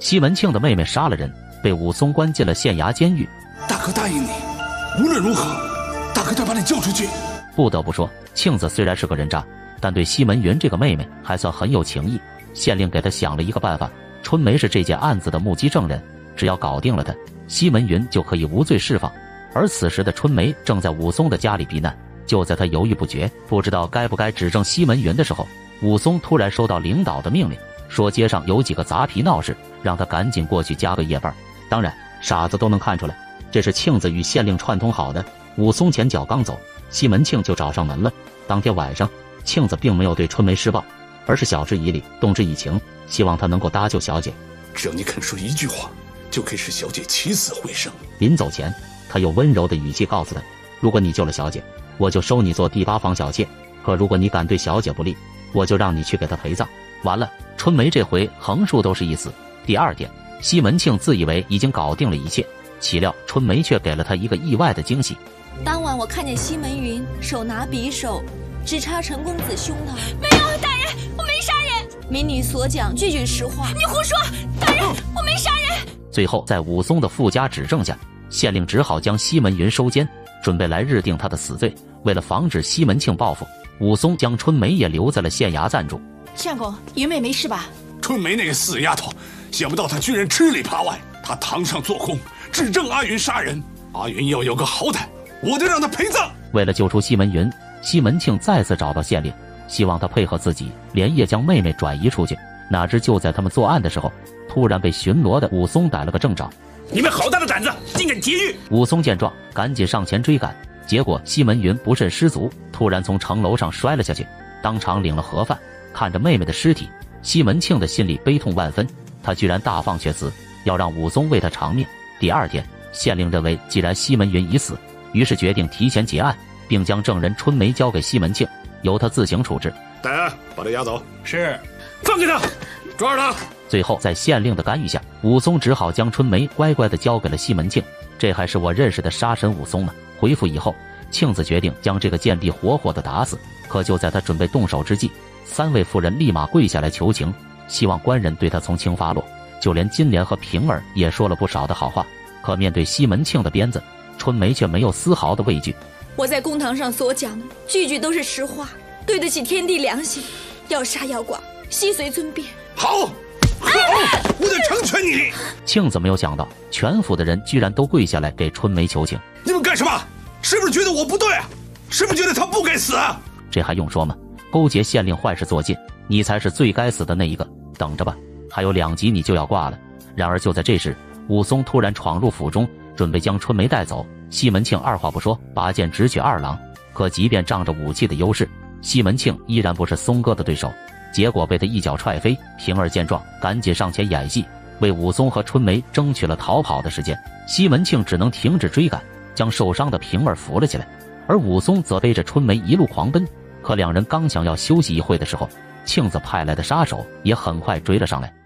西门庆的妹妹杀了人，被武松关进了县衙监狱。 大哥答应你，无论如何，大哥都要把你救出去。 不得不说，庆子虽然是个人渣，但对西门云这个妹妹还算很有情义。县令给他想了一个办法，春梅是这件案子的目击证人，只要搞定了她，西门云就可以无罪释放。而此时的春梅正在武松的家里避难，就在他犹豫不决，不知道该不该指证西门云的时候，武松突然收到领导的命令，说街上有几个杂皮闹事，让他赶紧过去加个夜班。当然，傻子都能看出来，这是庆子与县令串通好的。武松前脚刚走，西门庆就找上门了。当天晚上，庆子并没有对春梅施暴，而是晓之以理，动之以情，希望她能够搭救小姐。 只要你肯说一句话，就可以使小姐起死回生。 临走前，他用温柔的语气告诉她，如果你救了小姐，我就收你做第8房小妾，可如果你敢对小姐不利，我就让你去给她陪葬。完了，春梅这回横竖都是一死。第二天，西门庆自以为已经搞定了一切，岂料春梅却给了他一个意外的惊喜。 当晚我看见西门云手拿匕首直插陈公子胸膛。 没有，大人，我没杀人。 民女所讲句句实话。 你胡说，大人，我没杀人。 最后在武松的附加指证下，县令只好将西门云收监，准备来日定他的死罪。为了防止西门庆报复，武松将春梅也留在了县衙暂住。 相公，云妹没事吧？ 春梅那个死丫头，想不到她居然吃里扒外，她堂上做空，指证阿云杀人。阿云要有个好歹，我就让她陪葬。 为了救出西门云，西门庆再次找到县令，希望他配合自己，连夜将妹妹转移出去。哪知就在他们作案的时候，突然被巡逻的武松逮了个正着。 你们好大的胆子，竟敢劫狱！ 武松见状，赶紧上前追赶，结果西门云不慎失足，突然从城楼上摔了下去，当场领了盒饭。看着妹妹的尸体，西门庆的心里悲痛万分，他居然大放厥词，要让武松为他偿命。第二天，县令认为既然西门云已死，于是决定提前结案，并将证人春梅交给西门庆，由他自行处置。 戴安，把他押走。 是。 放开他，抓住他。 最后在县令的干预下，武松只好将春梅乖乖地交给了西门庆。这还是我认识的杀神武松吗？回府以后，庆子决定将这个贱婢活活地打死。可就在他准备动手之际，3位妇人立马跪下来求情，希望官人对他从轻发落。就连金莲和平儿也说了不少的好话。可面对西门庆的鞭子，春梅却没有丝毫的畏惧。 我在公堂上所讲的句句都是实话，对得起天地良心。要杀要剐，悉随尊便。 好，我得成全你。 庆子没有想到，全府的人居然都跪下来给春梅求情。 你们干什么？是不是觉得我不对啊？是不是觉得他不该死啊？ 这还用说吗？勾结县令坏事做尽，你才是最该死的那一个。等着吧，还有2集你就要挂了。然而就在这时，武松突然闯入府中，准备将春梅带走。西门庆二话不说，拔剑直取二郎。可即便仗着武器的优势，西门庆依然不是松哥的对手，结果被他一脚踹飞。平儿见状，赶紧上前演戏，为武松和春梅争取了逃跑的时间。西门庆只能停止追赶，将受伤的平儿扶了起来，而武松则背着春梅一路狂奔。可两人刚想要休息一会的时候，庆子派来的杀手也很快追了上来。